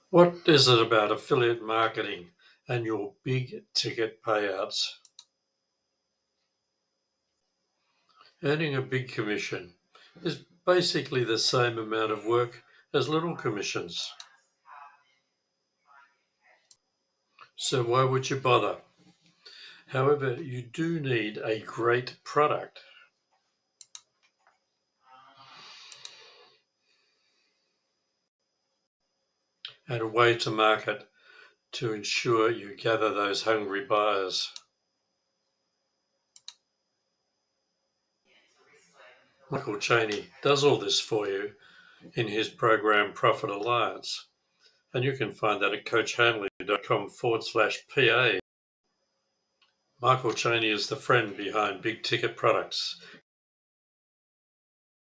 What is it about affiliate marketing and your big ticket payouts? Earning a big commission is basically the same amount of work as little commissions. So why would you bother? However, you do need a great product and a way to market to ensure you gather those hungry buyers. Michael Cheney does all this for you in his program Profit Alliance, and you can find that at coachhanley.com/PA. Michael Cheney is the friend behind big ticket products.